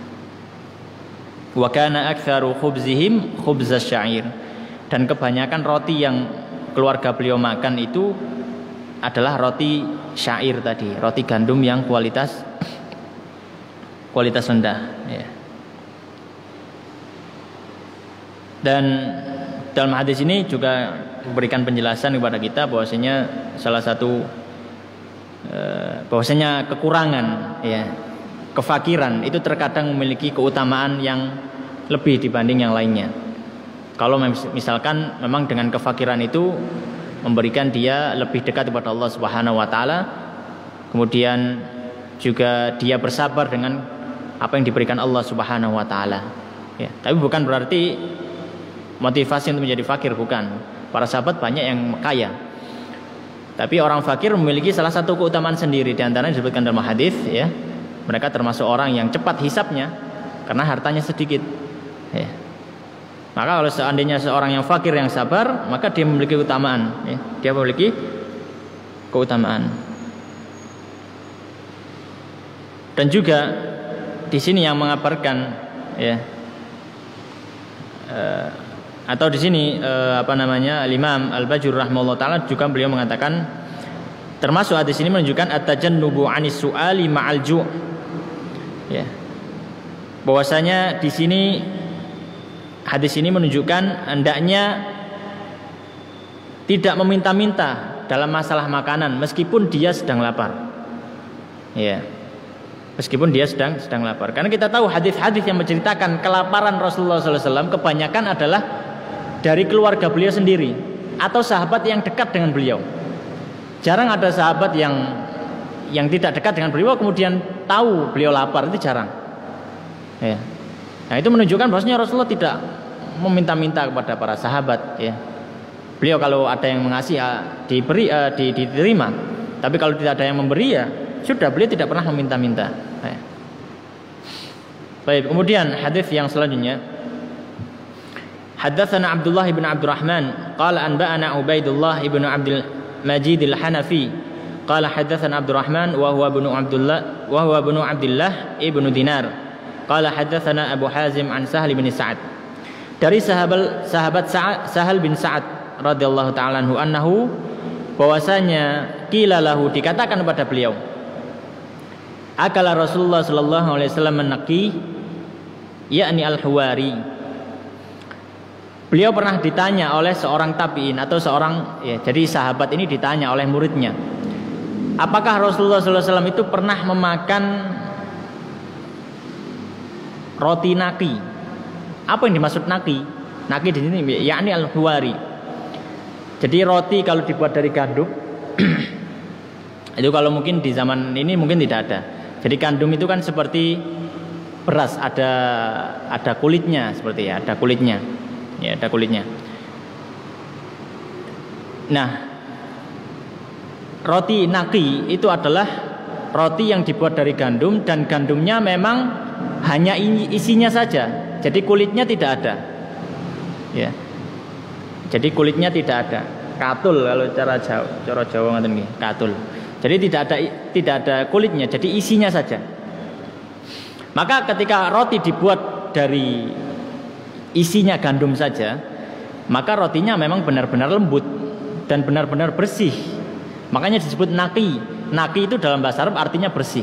Wa kana aktsaru khubzihim khubzas syair, dan kebanyakan roti yang keluarga beliau makan itu adalah roti syair tadi, roti gandum yang kualitas rendah ya. Dan dalam hadis ini juga memberikan penjelasan kepada kita bahwasanya salah satu bahwasanya kekurangan ya, kefakiran itu terkadang memiliki keutamaan yang lebih dibanding yang lainnya. Kalau misalkan memang dengan kefakiran itu memberikan dia lebih dekat kepada Allah Subhanahu wa taala, kemudian juga dia bersabar dengan apa yang diberikan Allah Subhanahu wa taala ya. Tapi bukan berarti motivasi untuk menjadi fakir, bukan. Para sahabat banyak yang kaya, tapi orang fakir memiliki salah satu keutamaan sendiri, di antaranya disebutkan dalam hadis ya. Mereka termasuk orang yang cepat hisapnya karena hartanya sedikit ya. Maka kalau seandainya seorang yang fakir yang sabar, maka dia memiliki keutamaan ya. Dia memiliki keutamaan. Dan juga di sini yang mengabarkan ya, atau di sini Al-Imam Al-Bajur rahimahullah taala juga beliau mengatakan, termasuk hadis ini menunjukkan at-tajannubu 'anis su'ali ma'al ju'. Ya. Bahwasanya di sini hadis ini menunjukkan hendaknya tidak meminta-minta dalam masalah makanan meskipun dia sedang lapar. Ya. Meskipun dia sedang lapar. Karena kita tahu hadis-hadis yang menceritakan kelaparan Rasulullah SAW kebanyakan adalah dari keluarga beliau sendiri atau sahabat yang dekat dengan beliau. Jarang ada sahabat yang tidak dekat dengan beliau kemudian tahu beliau lapar, itu jarang. Ya. Nah, itu menunjukkan bahwasanya Rasulullah tidak meminta-minta kepada para sahabat. Ya. Beliau kalau ada yang mengasih diberi, diterima. Tapi kalau tidak ada yang memberi ya sudah, beliau tidak pernah meminta-minta. Ya. Baik, kemudian hadis yang selanjutnya, haddatsana Abdullah bin Abdurrahman qala anba'ana Ubaidullah ibn Abdul Majid al-Hanafi qala haddatsana Abdurrahman wa huwa ibn Abdullah ibn Dinar qala haddatsana Abu Hazim an Sahal bin Sa'ad, dari sahabat Sahal bin Sa'ad radhiyallahu ta'ala anhu bahwasanya qila lahu, dikatakan kepada beliau, akala Rasulullah sallallahu alaihi wasallam menaki, yakni al-Huwari. Beliau pernah ditanya oleh seorang tabi'in atau seorang ya, jadi sahabat ini ditanya oleh muridnya, apakah Rasulullah sallallahu alaihi wasallam itu pernah memakan roti naki? Apa yang dimaksud naki? Naki di sini yakni al-Huwari. Jadi roti kalau dibuat dari gandum itu kalau mungkin di zaman ini mungkin tidak ada. Jadi gandum itu kan seperti beras, ada kulitnya, seperti ya, ada kulitnya. Ya, ada kulitnya. Nah, roti naki itu adalah roti yang dibuat dari gandum dan gandumnya memang hanya isinya saja. Jadi kulitnya tidak ada. Ya. Jadi kulitnya tidak ada. Katul kalau cara Jawa ngaten nggih, katul. Jadi tidak ada kulitnya, jadi isinya saja. Maka ketika roti dibuat dari isinya gandum saja, maka rotinya memang benar-benar lembut dan benar-benar bersih. Makanya disebut naqi. Naqi itu dalam bahasa Arab artinya bersih.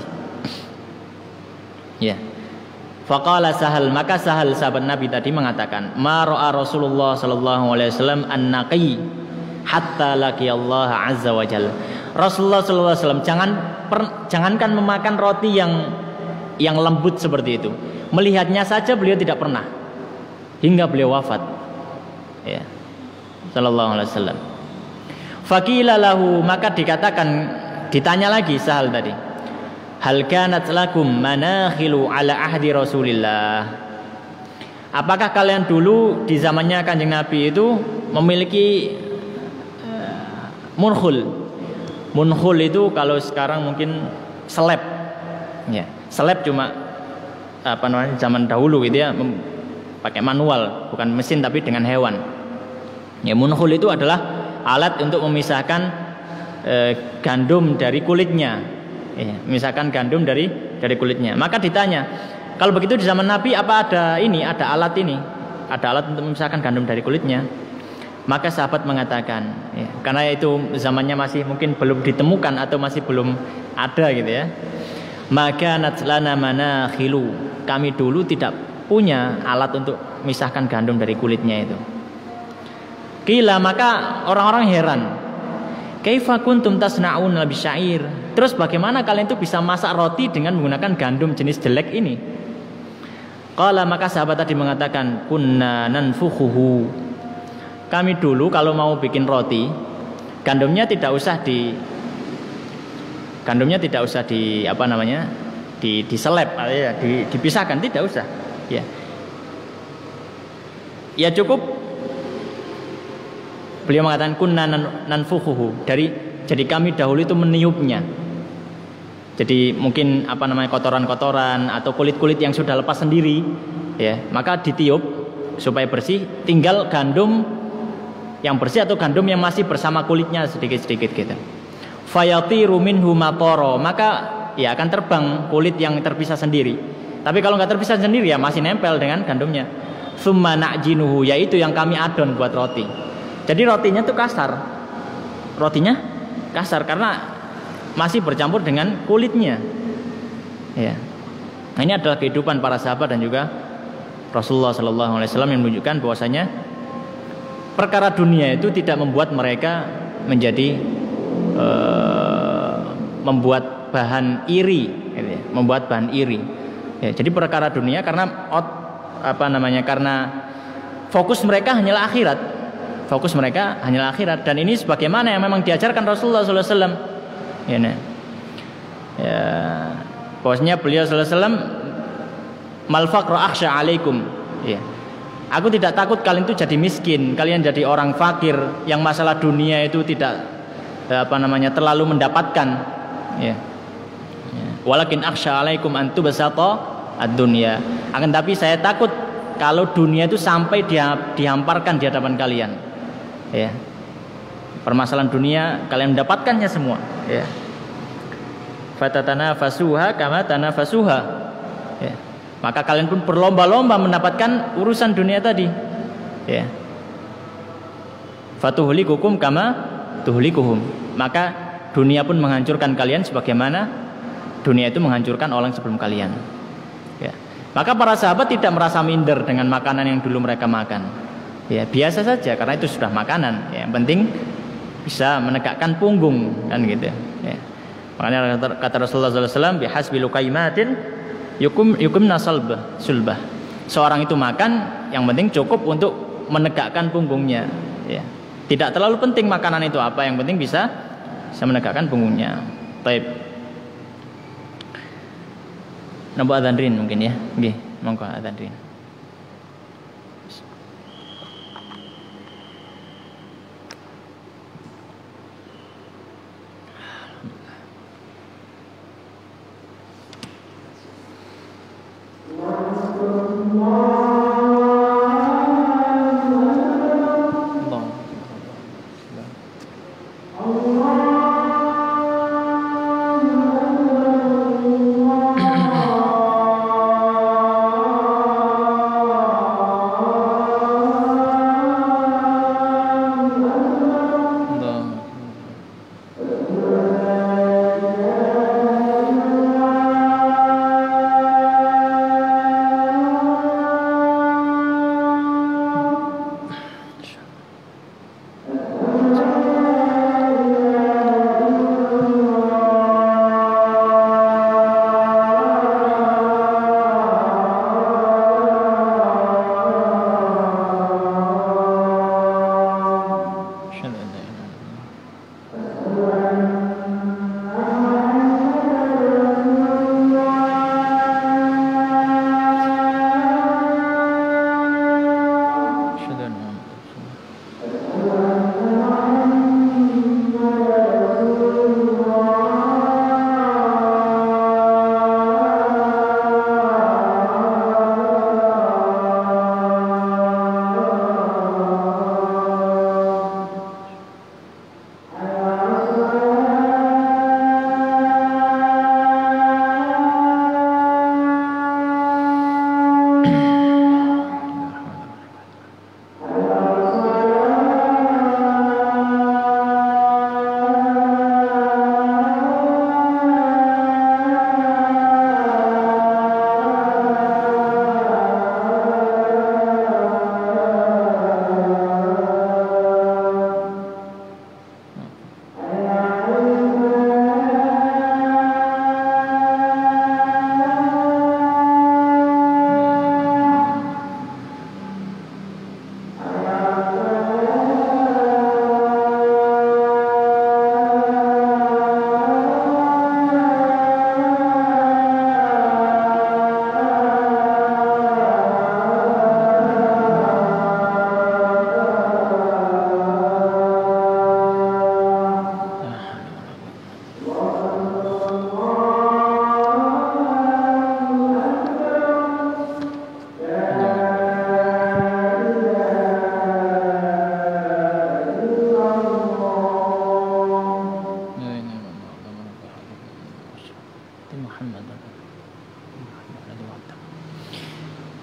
Ya. Faqala Sahal, maka Sahal sahabat Nabi tadi mengatakan, ma ra'a Rasulullah sallallahu alaihi wasallam an-naqi hatta laqiyallah azza wa jalla. Rasulullah sallallahu alaihi wasallam jangankan memakan roti yang lembut seperti itu. Melihatnya saja beliau tidak pernah hingga beliau wafat. Ya. Sallallahu alaihi wasallam. Faqila lahu, maka ditanya lagi Sahal tadi, hal kanat lakum manakhilu ala ahdi Rasulillah, apakah kalian dulu di zamannya Kanjeng Nabi itu memiliki munkhul? Munkhul itu kalau sekarang mungkin seleb, ya, seleb cuma apa namanya zaman dahulu gitu ya, pakai manual, bukan mesin tapi dengan hewan. Ya, munkhul itu adalah alat untuk memisahkan gandum dari kulitnya, ya, memisahkan gandum dari kulitnya. Maka ditanya, kalau begitu di zaman Nabi apa ada alat untuk memisahkan gandum dari kulitnya? Maka sahabat mengatakan, ya, karena itu zamannya masih mungkin belum ditemukan atau masih belum ada gitu ya. Maka natlana manakhilu, kami dulu tidak punya alat untuk memisahkan gandum dari kulitnya itu. Qila, maka orang-orang heran, kaifa kuntum tasna'un bi syair, terus bagaimana kalian itu bisa masak roti dengan menggunakan gandum jenis jelek ini? Qala, maka sahabat tadi mengatakan, kunna nanfukhuhu, kami dulu kalau mau bikin roti, gandumnya tidak usah diseleb, ya, dipisahkan, tidak usah, ya cukup. Beliau mengatakan kunna nanfukhuhu, jadi kami dahulu itu meniupnya. Jadi mungkin kotoran-kotoran atau kulit-kulit yang sudah lepas sendiri, ya, maka ditiup supaya bersih, tinggal gandum yang bersih atau gandum yang masih bersama kulitnya sedikit-sedikit gitu. Fayatiru minhu matara, maka ya akan terbang kulit yang terpisah sendiri. Tapi kalau nggak terpisah sendiri ya masih nempel dengan gandumnya. Tsumma na'jinuhu, yaitu yang kami adon buat roti. Jadi rotinya tuh kasar karena masih bercampur dengan kulitnya. Ya. Nah, ini adalah kehidupan para sahabat dan juga Rasulullah Sallallahu Alaihi Wasallam yang menunjukkan bahwasanya perkara dunia itu tidak membuat mereka menjadi membuat bahan iri, Ya, jadi perkara dunia karena karena fokus mereka hanyalah akhirat. Dan ini sebagaimana yang memang diajarkan Rasulullah SAW. Ya, nah. Ya, bahwasanya beliau SAW, mal faqra akhsha alaikum. Ya. Aku tidak takut kalian itu jadi miskin, kalian jadi orang fakir yang masalah dunia itu tidak terlalu mendapatkan. Ya. Walakin akhsha alaikum an tubsata ad-dunya. Akan tapi saya takut kalau dunia itu sampai dihamparkan di hadapan kalian. Ya. Permasalahan dunia kalian mendapatkannya semua, ya. Fatatanafasuha kama tanafasuha. Ya. Maka kalian pun berlomba-lomba mendapatkan urusan dunia tadi. Ya. Fatuhlikukum kama tuhlikuhum. Maka dunia pun menghancurkan kalian sebagaimana dunia itu menghancurkan orang sebelum kalian. Ya. Maka para sahabat tidak merasa minder dengan makanan yang dulu mereka makan. Ya, biasa saja karena itu sudah makanan. Ya, yang penting bisa menegakkan punggung kan gitu. Ya. Makanya kata Rasulullah SAW, bihasbi luqaimatin yukumna sulbah. Seorang itu makan yang penting cukup untuk menegakkan punggungnya. Ya. Tidak terlalu penting makanan itu apa, yang penting bisa menegakkan punggungnya. Baik. Nampak adzan rin mungkin ya. Nggih, monggo adzan rin.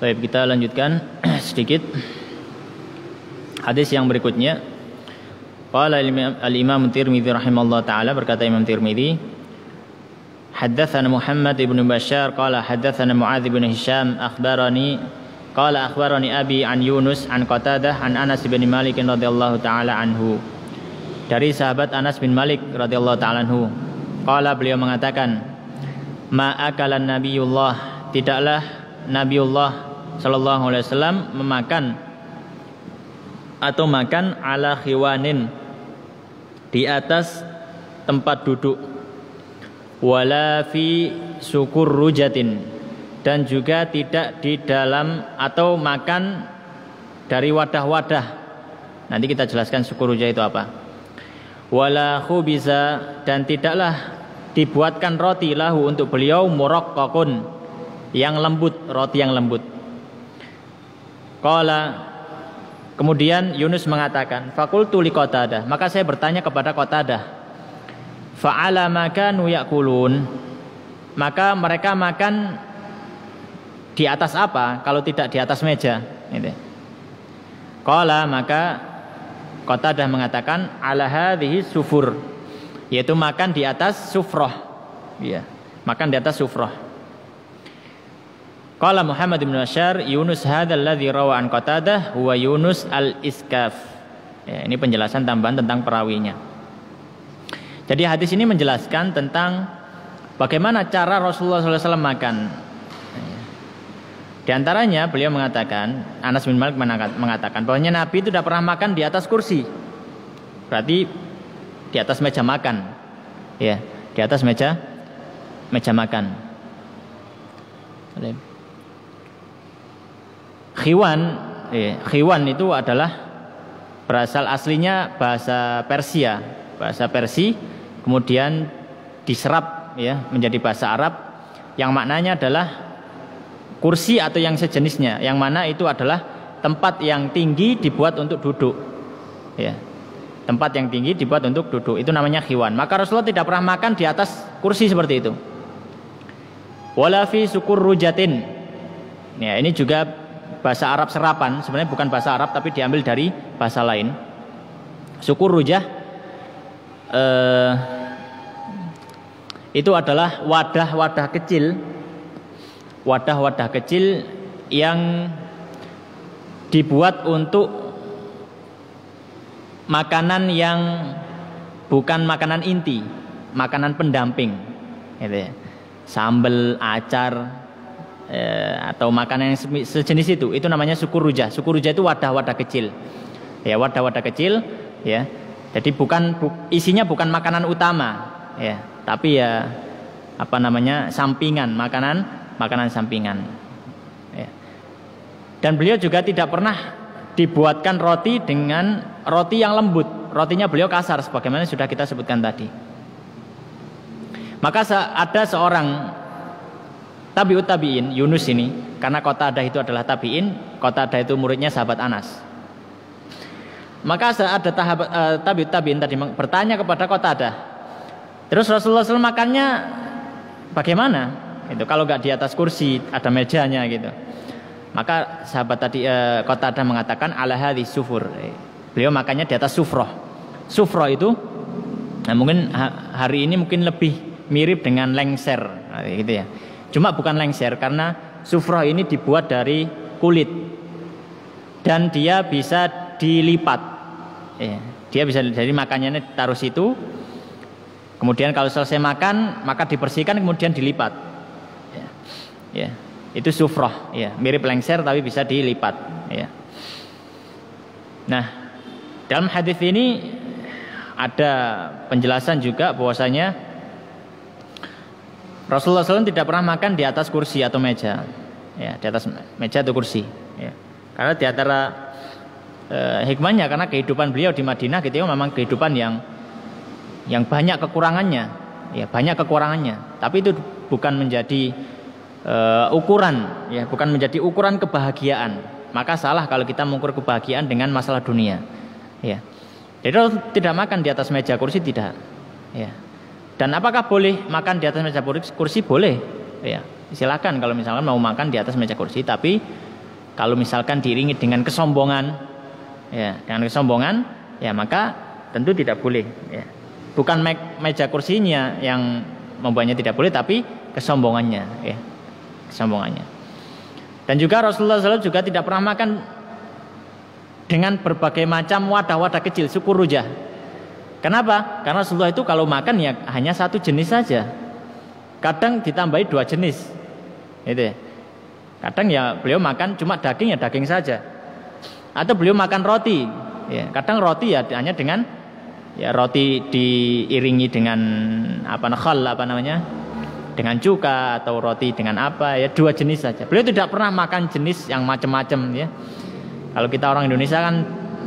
Baik, kita lanjutkan sedikit hadis yang berikutnya. Qala al-Imam Tirmidzi rahimahullah taala, berkata Imam Tirmidzi, haddatsana Muhammad ibn Bashar qala haddatsana Muadz bin Hisham akhbarani qala akhbarani abi an Yunus an Qatadah an Anas bin Malik radhiyallahu taala anhu. Dari sahabat Anas bin Malik radhiyallahu taala anhu, qala, beliau mengatakan, ma akalan nabiyullah, tidaklah Nabiullah sallallahu alaihi wasallam memakan atau makan ala khiwanin, di atas tempat duduk, wala fi sukur rujatin, dan juga tidak di dalam atau makan dari wadah-wadah. Nanti kita jelaskan sukur rujah itu apa. Wala khubiza, dan tidaklah dibuatkan roti lahu untuk beliau muraqqaqun, yang lembut, roti yang lembut. Qala, kemudian Yunus mengatakan, faqultu li Qatadah, maka saya bertanya kepada Qatadah, fa'ala ma kanu ya'kulun, maka mereka makan di atas apa kalau tidak di atas meja, gitu. Qala, maka Qatadah mengatakan, ala hadhihi sufur, yaitu makan di atas sufrah, ya, makan di atas sufrah. Qala Muhammad bin Bashar, Yunus hadzal ladzi rawa an Qatadah huwa Yunus al-Iskaf. Ya, ini penjelasan tambahan tentang perawinya. Jadi hadis ini menjelaskan tentang bagaimana cara Rasulullah SAW makan. Di antaranya beliau mengatakan, Anas bin Malik mengatakan bahwasanya Nabi itu tidak pernah makan di atas kursi. Berarti di atas meja makan. Ya, di atas meja makan. Khiwan itu adalah berasal aslinya bahasa Persia, bahasa Persia, kemudian diserap ya menjadi bahasa Arab, yang maknanya adalah kursi atau yang sejenisnya, yang mana itu adalah tempat yang tinggi dibuat untuk duduk, ya, tempat yang tinggi dibuat untuk duduk, itu namanya khiwan. Maka Rasulullah tidak pernah makan di atas kursi seperti itu. Wala fi sukur rujatin, ya, ini juga bahasa Arab serapan, sebenarnya bukan bahasa Arab tapi diambil dari bahasa lain. Sukur rujah itu adalah wadah-wadah kecil, wadah-wadah kecil yang dibuat untuk makanan yang bukan makanan inti, makanan pendamping, gitu ya. Sambal, acar, atau makanan yang sejenis itu namanya sukur rujah. Sukur rujah itu wadah-wadah kecil, ya, wadah-wadah kecil, ya. Jadi isinya bukan makanan utama, ya, tapi ya apa namanya, sampingan, makanan sampingan, ya. Dan beliau juga tidak pernah dibuatkan roti dengan roti yang lembut, rotinya beliau kasar sebagaimana sudah kita sebutkan tadi. Maka ada seorang tabi'ut tabi'in, Yunus ini, karena Qatadah itu adalah tabi'in, Qatadah itu muridnya sahabat Anas. Maka ada tabi'ut tabi'in tadi bertanya kepada Qatadah, terus Rasulullah SAW makannya bagaimana? Itu kalau nggak di atas kursi, ada mejanya gitu. Maka sahabat tadi Qatadah mengatakan ala hadhi sufur. Beliau makannya di atas sufroh. Sufroh itu, nah mungkin hari ini mungkin lebih mirip dengan lengser, gitu ya. Cuma bukan lengser, karena sufroh ini dibuat dari kulit dan dia bisa dilipat, ya, dia bisa, jadi makannya taruh situ, kemudian kalau selesai makan maka dibersihkan kemudian dilipat, ya, ya. Itu sufroh, ya, mirip lengser tapi bisa dilipat, ya. Nah, dalam hadis ini ada penjelasan juga bahwasanya Rasulullah SAW tidak pernah makan di atas kursi atau meja, ya, di atas meja atau kursi, ya. Karena di antara hikmahnya, karena kehidupan beliau di Madinah gitu ya, memang kehidupan yang banyak kekurangannya, ya, banyak kekurangannya. Tapi itu bukan menjadi ukuran, ya, bukan menjadi ukuran kebahagiaan. Maka salah kalau kita mengukur kebahagiaan dengan masalah dunia, ya. Jadi Rasul tidak makan di atas meja kursi, tidak, ya. Dan apakah boleh makan di atas meja kursi? Boleh, ya. Silakan kalau misalkan mau makan di atas meja kursi, tapi Kalau misalkan diiringi dengan kesombongan, ya, dengan kesombongan, ya maka tentu tidak boleh. Ya. Bukan meja kursinya yang membuatnya tidak boleh, tapi kesombongannya, ya, kesombongannya. Dan juga Rasulullah SAW juga tidak pernah makan dengan berbagai macam wadah-wadah kecil, syukur rujah. Kenapa? Karena Rasulullah itu kalau makan ya hanya satu jenis saja. Kadang ditambahi 2 jenis, gitu ya. Kadang ya beliau makan cuma daging, ya daging saja. Atau beliau makan roti, ya. Kadang roti ya hanya dengan ya roti diiringi dengan khal dengan cuka, atau roti dengan apa, ya 2 jenis saja. Beliau tidak pernah makan jenis yang macam-macam, ya. Kalau kita orang Indonesia kan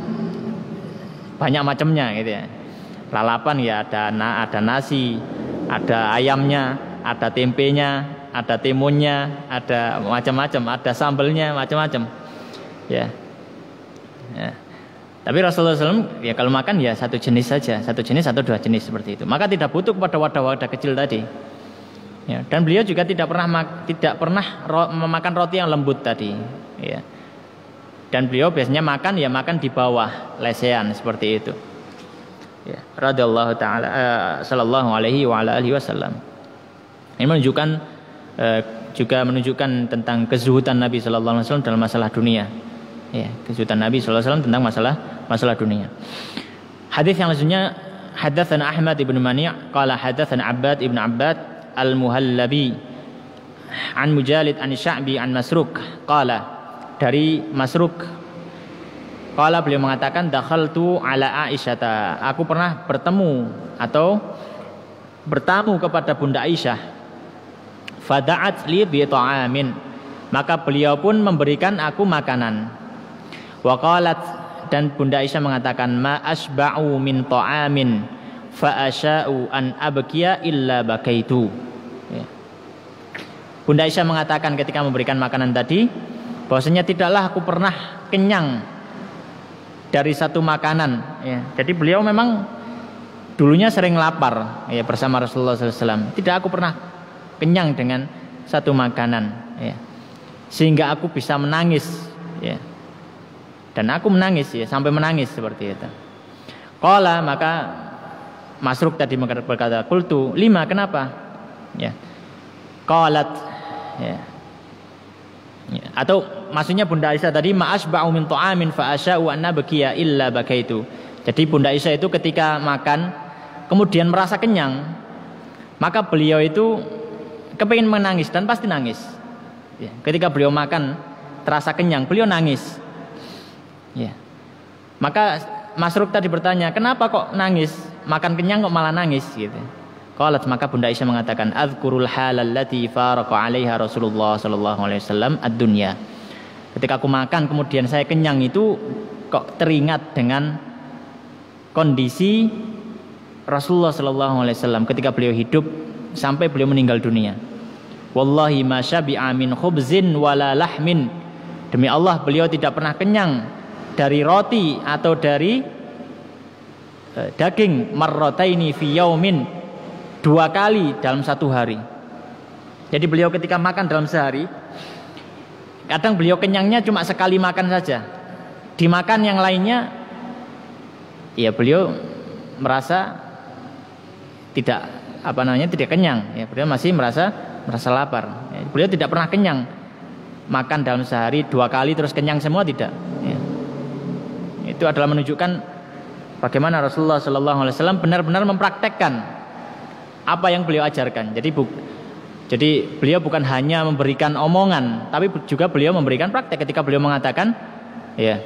banyak macamnya, gitu ya. Lalapan ya ada nasi, ada ayamnya, ada tempenya, ada timunnya, ada macam-macam, ada sambelnya, macam-macam, ya. Ya. Tapi Rasulullah SAW ya kalau makan ya satu jenis saja, satu jenis atau 2 jenis seperti itu. Maka tidak butuh kepada wadah-wadah kecil tadi. Ya. Dan beliau juga tidak pernah memakan roti yang lembut tadi. Ya. Dan beliau biasanya makan ya makan di bawah lesehan seperti itu. Ya. Radhiyallahu taala sallallahu alaihi wa ala alihi wasallam. Ini menunjukkan juga menunjukkan tentang kezuhudan Nabi sallallahu alaihi wasallam dalam masalah dunia. Ya, kezuhudan Nabi sallallahu alaihi wasallam tentang masalah dunia. Hadis yang selanjutnya, hadatsana Ahmad ibn Mani' qala hadatsana Abbad ibn Abbad al-Muhallabi an Mujalid an Sya'bi an Masruq qala, dari Masruq qala beliau mengatakan dakhaltu ala Aisyah, aku pernah bertemu atau bertamu kepada Bunda Aisyah. Fada'at li bi ta'amin, maka beliau pun memberikan aku makanan. Wa qalat, dan Bunda Aisyah mengatakan, ma asba'u min ta'amin fa asya'u an abkiya illa bakaitu. Ya. Bunda Aisyah mengatakan ketika memberikan makanan tadi, bahwasanya tidaklah aku pernah kenyang dari satu makanan. Ya. Jadi beliau memang dulunya sering lapar, ya, bersama Rasulullah SAW. Tidak aku pernah kenyang dengan satu makanan, ya, sehingga aku bisa menangis, ya. Dan aku menangis, ya, sampai menangis seperti itu. Qala, maka Masruq tadi berkata, qultu lima, kenapa? Ya. Qalat, ya. Ya. Atau maksudnya Bunda Aisyah tadi, ma asba'u min ta'amin fa asya'u an nabkiya illa bakaitu. Jadi Bunda Aisyah itu ketika makan kemudian merasa kenyang, maka beliau itu kepingin menangis dan pasti nangis. Ya, ketika beliau makan terasa kenyang, beliau nangis. Ya. Maka Masruq tadi bertanya, kenapa kok nangis? Makan kenyang kok malah nangis, gitu. Qalat, maka Bunda Aisyah mengatakan, adzkurul halal lati faraqa 'alaiha Rasulullah sallallahu alaihi wasallam ad-dunya. Ketika aku makan kemudian saya kenyang itu kok teringat dengan kondisi Rasulullah sallallahu alaihi wasallam ketika beliau hidup sampai beliau meninggal dunia. Wallahi ma syabi'a min khubzin wala lahmin. Demi Allah beliau tidak pernah kenyang dari roti atau dari daging marrataini fi yaumin, 2 kali dalam 1 hari. Jadi beliau ketika makan dalam sehari, kadang beliau kenyangnya cuma sekali makan saja. Dimakan yang lainnya, ya beliau merasa tidak tidak kenyang, ya, beliau masih merasa lapar. Ya, beliau tidak pernah kenyang makan dalam sehari 2 kali terus kenyang semua, tidak. Ya. Itu adalah menunjukkan bagaimana Rasulullah SAW benar-benar mempraktekkan apa yang beliau ajarkan. Jadi beliau bukan hanya memberikan omongan, tapi juga beliau memberikan praktek ketika beliau mengatakan, ya,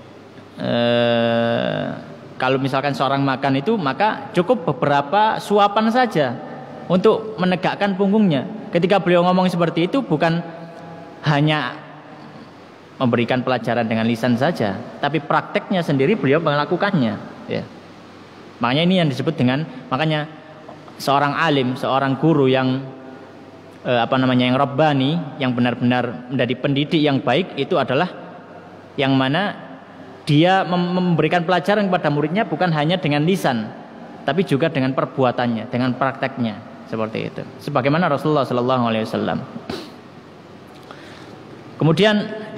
kalau misalkan seorang makan itu maka cukup beberapa suapan saja untuk menegakkan punggungnya. Ketika beliau ngomong seperti itu bukan hanya memberikan pelajaran dengan lisan saja, tapi prakteknya sendiri beliau melakukannya. Ya. Makanya ini yang disebut dengan, makanya seorang alim, seorang guru yang yang rabbani, yang benar-benar menjadi pendidik yang baik, itu adalah yang mana dia memberikan pelajaran kepada muridnya bukan hanya dengan lisan, tapi juga dengan perbuatannya, dengan prakteknya, seperti itu. Sebagaimana Rasulullah SAW. Kemudian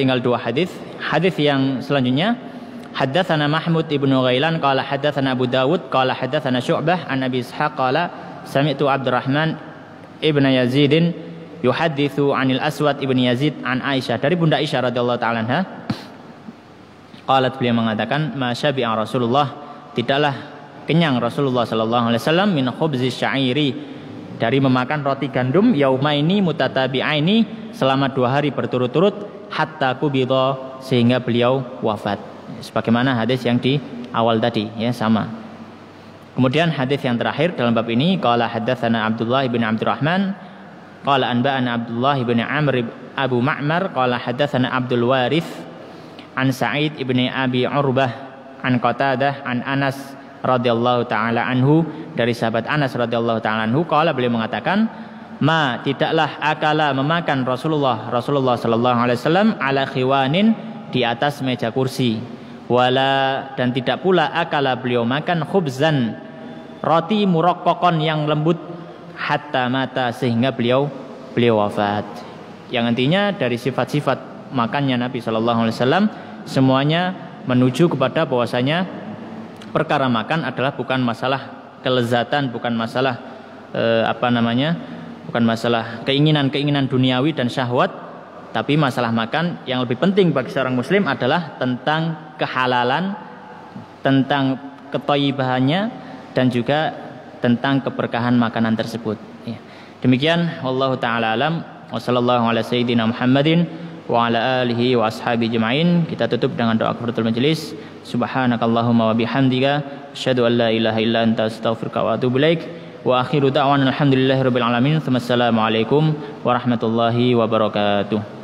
tinggal 2 hadis. Hadis yang selanjutnya, haddatsana Mahmud ibnu Ghailan qala haddatsana Abu Dawud qala haddatsana Syu'bah an Abi Ishaq qala sami'tu Abdurrahman ibnu Yazid yuhadditsu 'anil Aswad ibnu Yazid an Aisyah, dari Bunda Aisyah radhiyallahu taala anha. Qalat, beliau mengatakan, ma syabi'a Rasulullah, tidaklah kenyang Rasulullah sallallahu alaihi wasallam min khubzi syairi, dari memakan roti gandum, yaumaini mutatabi'aini, selama 2 hari berturut-turut, hatta kubidha, sehingga beliau wafat. Sebagaimana hadis yang di awal tadi, ya sama. Kemudian hadis yang terakhir dalam bab ini, qala haddatsana Abdullah bin Abdurrahman qala anba'ana Abdullah bin Amr Abu Ma'mar qala haddatsana Abdul Warith an Sa'id ibni Abi Urbah an Qatadah an Anas radhiyallahu taala anhu, dari sahabat Anas radhiyallahu taala anhu, qala, beliau mengatakan, ma, tidaklah akala memakan Rasulullah sallallahu alaihi wasallam ala khiwanin, di atas meja kursi, wala, dan tidak pula akala beliau makan khubzan, roti muraqqaqan yang lembut, hatta mata, sehingga beliau wafat. Yang intinya dari sifat-sifat makannya Nabi sallallahu alaihi wasallam semuanya menuju kepada bahwasanya perkara makan adalah bukan masalah kelezatan, bukan masalah bukan masalah keinginan duniawi dan syahwat, tapi masalah makan yang lebih penting bagi seorang muslim adalah tentang kehalalan, tentang kethayyibahannya, dan juga tentang keberkahan makanan tersebut. Ya. Demikian, wallahu taala alam, wa sallallahu ala sayyidina Muhammadin wa ala alihi wa ashabihi jema'in. Kita tutup dengan doa kafaratul majelis. Subhanakallahumma wa bihamdika asyhadu an la ilaha illa anta astaghfiruka wa atubu ilaik. Wa akhiru da'wana alhamdulillahirabbil alamin. Wassalamualaikum warahmatullahi wabarakatuh.